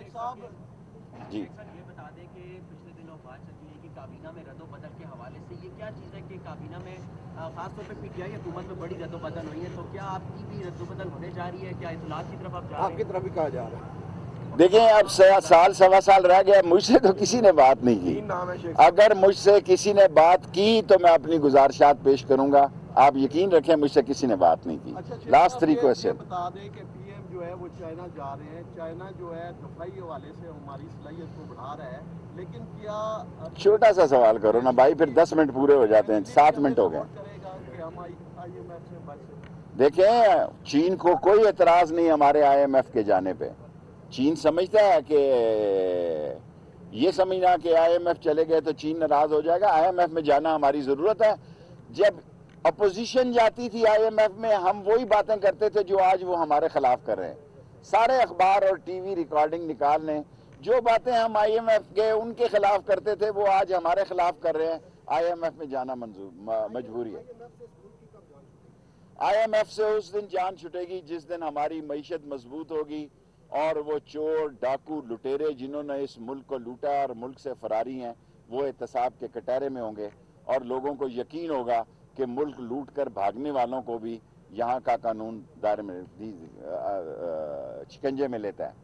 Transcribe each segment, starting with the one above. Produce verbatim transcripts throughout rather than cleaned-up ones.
جی یہ بتا دیں کہ پچھلے دنوں بات چلی ہے کہ کابینہ میں رد و بدل کے حوالے سے یہ کیا چیز ہے کہ کابینہ میں خاص طور پہ پی ٹی آئی حکومت میں بڑی رد و بدل ہوئی ہے، تو کیا آپ کی بھی رد و بدل ہونے جا رہی ہے؟ کیا اطلاعات کی طرف آپ جا رہے ہیں؟ آپ کی طرف بھی کہا جا رہا ہے؟ دیکھیں، اب سال سوا سال رہ گیا، مجھ سے تو کسی نے بات نہیں کی۔ اگر مجھ سے کسی نے بات کی تو میں اپنی گزارشات پیش کروں گا۔ آپ یقین رکھیں مجھ سے کسی نے بات نہیں کی۔ لاسٹ تھری کوسچن بتا دیں کہ پی ایم جو ہے وہ چائنا جا رہے ہیں، چائنا جو ہے دفاعی حوالے سے ہماری صلاحیت کو بڑھا رہا ہے، لیکن کیا چھوٹا سا سوال کرو نا بھائی، پھر دس منٹ پورے ہو جاتے ہیں، سات منٹ ہو گئے۔ کرے گا کہ ہم آئی ایم ایف سے بچ سکیں؟ دیکھیں، چین کو کوئی اعتراض نہیں ہمارے آئی ایم ایف کے جانے پہ۔ چین سمجھتا ہے کہ یہ سمجھنا کہ آئی ایم ایف چلے گئے تو چین ناراض ہو جائے گا۔ آئی ایم ایف میں جانا ہماری ضرورت ہے۔ جب اپوزیشن جاتی تھی آئی ایم ایف میں، ہم وہی باتیں کرتے تھے جو آج وہ ہمارے خلاف کر رہے ہیں۔ سارے اخبار اور ٹی وی ریکارڈنگ نکال لیں، جو باتیں ہم آئی ایم ایف کے ان کے خلاف کرتے تھے وہ آج ہمارے خلاف کر رہے ہیں۔ آئی ایم ایف میں جانا منظور مجبوری ہے۔ آئی ایم ایف سے اس دن جان چھٹے گی جس دن ہماری معیشت مضبوط ہوگی اور وہ چور ڈاکو لٹیرے جنہوں نے اس ملک کو لوٹا اور ملک سے فراری ہیں وہ احتساب کے کٹہرے میں ہوں گے، اور لوگوں کو یقین ہوگا کہ ملک لوٹ کر بھاگنے والوں کو بھی یہاں کا قانون دائرے میں شکنجے میں لیتا ہے۔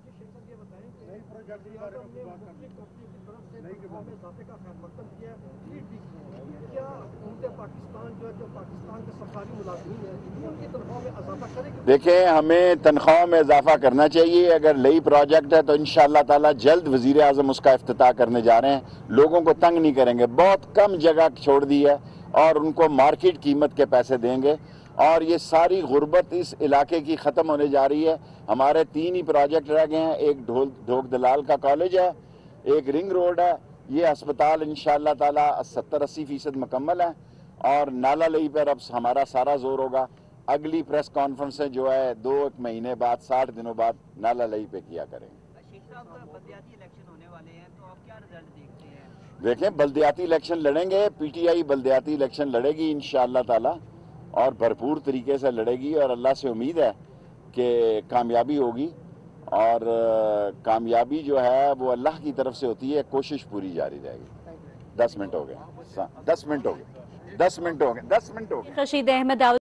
دیکھیں، ہمیں تنخواہوں میں اضافہ کرنا چاہیے۔ اگر نئی پروجیکٹ ہے تو انشاءاللہ تعالی جلد وزیر اعظم اس کا افتتاح کرنے جا رہے ہیں۔ لوگوں کو تنگ نہیں کریں گے، بہت کم جگہ چھوڑ دی ہے اور ان کو مارکیٹ قیمت کے پیسے دیں گے، اور یہ ساری غربت اس علاقے کی ختم ہونے جا رہی ہے۔ ہمارے تین ہی پروجیکٹ رہ گئے ہیں، ایک ڈھوک دلال کا کالج ہے، ایک رنگ روڈ ہے، یہ ہسپتال انشاءاللہ تعالی ستر اسی فیصد مکمل ہے، اور نالا لئی پر اب ہمارا سارا زور ہوگا۔ اگلی پریس کانفرنسیں جو ہے دو ایک مہینے بعد ساٹھ دنوں بعد نالا لئی پہ کیا کریں گے۔ شیخ صاحب، بلدیاتی الیکشن ہونے والے ہیں تو آپ کیا رزلٹ دیکھتے ہیں؟ دیکھیں، بلدیاتی الیکشن لڑیں گے، پی ٹی آئی بلدیاتی الیکشن لڑے گی انشاءاللہ تعالی، اور بھرپور طریقے سے لڑے گی، اور اللہ سے امید ہے کہ کامیابی ہوگی، اور کامیابی جو ہے وہ اللہ کی طرف سے ہوتی ہے، کوشش پوری جاری رہے گی۔ دس منٹ ہو گئے، دس منٹ ہو گئے، دس منٹ ہو گئے، دس منٹ ہو گئے۔ رشید احمد